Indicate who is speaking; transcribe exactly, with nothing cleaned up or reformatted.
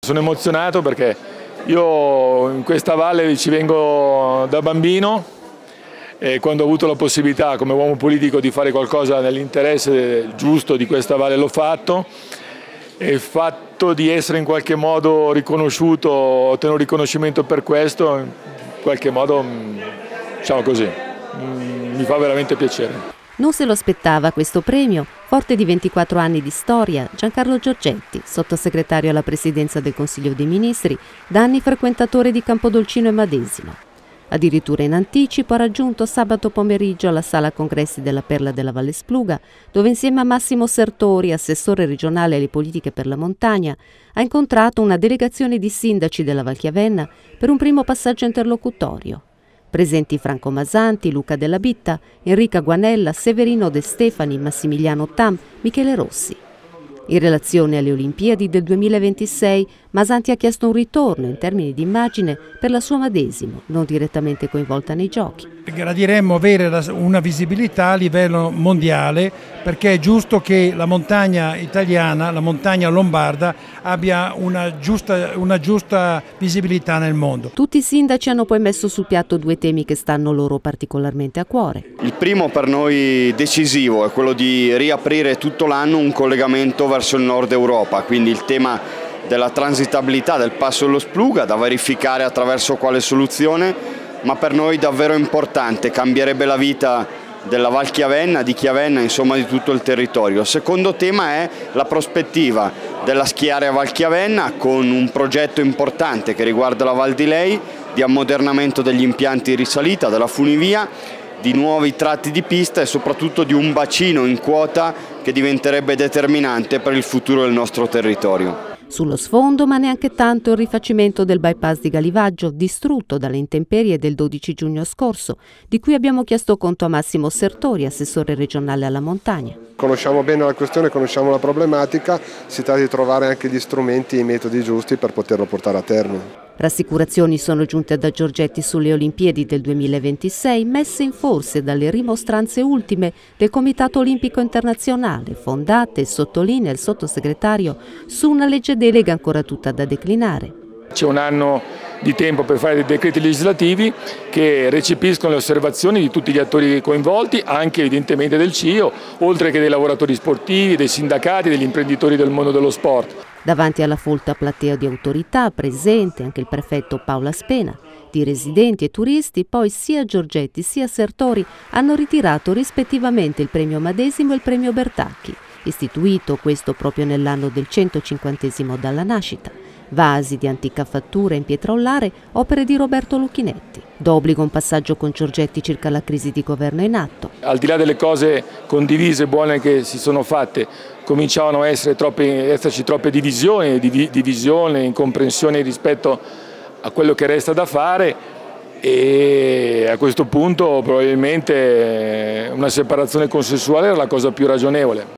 Speaker 1: Sono emozionato perché io in questa valle ci vengo da bambino e quando ho avuto la possibilità come uomo politico di fare qualcosa nell'interesse giusto di questa valle l'ho fatto, e il fatto di essere in qualche modo riconosciuto, ottenere un riconoscimento per questo, in qualche modo, diciamo così, mi fa veramente piacere.
Speaker 2: Non se lo aspettava questo premio, forte di ventiquattro anni di storia, Giancarlo Giorgetti, sottosegretario alla Presidenza del Consiglio dei Ministri, da anni frequentatore di Campodolcino e Madesimo. Addirittura in anticipo ha raggiunto sabato pomeriggio alla Sala Congressi della Perla della Valle Spluga, dove insieme a Massimo Sertori, assessore regionale alle politiche per la montagna, ha incontrato una delegazione di sindaci della Valchiavenna per un primo passaggio interlocutorio. Presenti Franco Masanti, Luca Della Bitta, Enrica Guanella, Severino De Stefani, Massimiliano Tam, Michele Rossi. In relazione alle Olimpiadi del duemilaventisei, Masanti ha chiesto un ritorno in termini di immagine per la sua Madesimo, non direttamente coinvolta nei giochi.
Speaker 3: Gradiremmo avere una visibilità a livello mondiale, perché è giusto che la montagna italiana, la montagna lombarda, abbia una giusta, una giusta visibilità nel mondo.
Speaker 2: Tutti i sindaci hanno poi messo sul piatto due temi che stanno loro particolarmente a cuore.
Speaker 4: Il primo, per noi decisivo, è quello di riaprire tutto l'anno un collegamento verso il nord Europa, quindi il tema della transitabilità del passo dello Spluga, da verificare attraverso quale soluzione, ma per noi davvero importante, cambierebbe la vita della Val Chiavenna, di Chiavenna, insomma di tutto il territorio. Il secondo tema è la prospettiva della schiarea Val Chiavenna, con un progetto importante che riguarda la Val di Lei, di ammodernamento degli impianti di risalita, della funivia, di nuovi tratti di pista e soprattutto di un bacino in quota che diventerebbe determinante per il futuro del nostro territorio.
Speaker 2: Sullo sfondo, ma neanche tanto, il rifacimento del bypass di Galivaggio, distrutto dalle intemperie del dodici giugno scorso, di cui abbiamo chiesto conto a Massimo Sertori, assessore regionale alla montagna.
Speaker 5: Conosciamo bene la questione, conosciamo la problematica, si tratta di trovare anche gli strumenti e i metodi giusti per poterlo portare a termine.
Speaker 2: Rassicurazioni sono giunte da Giorgetti sulle Olimpiadi del duemilaventisei, messe in forse dalle rimostranze ultime del Comitato Olimpico Internazionale, fondate, sottolinea il sottosegretario, su una legge delega ancora tutta da declinare.
Speaker 1: C'è un anno di tempo per fare dei decreti legislativi che recepiscono le osservazioni di tutti gli attori coinvolti, anche evidentemente del C I O, oltre che dei lavoratori sportivi, dei sindacati, degli imprenditori del mondo dello sport.
Speaker 2: Davanti alla folta platea di autorità, presente anche il prefetto Paola Spena, di residenti e turisti, poi sia Giorgetti sia Sertori hanno ritirato rispettivamente il premio Madesimo e il premio Bertacchi, istituito questo proprio nell'anno del centocinquantesimo dalla nascita. Vasi di antica fattura in pietra ollare, opere di Roberto Lucchinetti. D'obbligo un passaggio con Giorgetti circa la crisi di governo in atto.
Speaker 1: Al di là delle cose condivise e buone che si sono fatte, cominciavano a essere troppe, esserci troppe divisioni, divisione, incomprensione rispetto a quello che resta da fare, e a questo punto probabilmente una separazione consensuale era la cosa più ragionevole.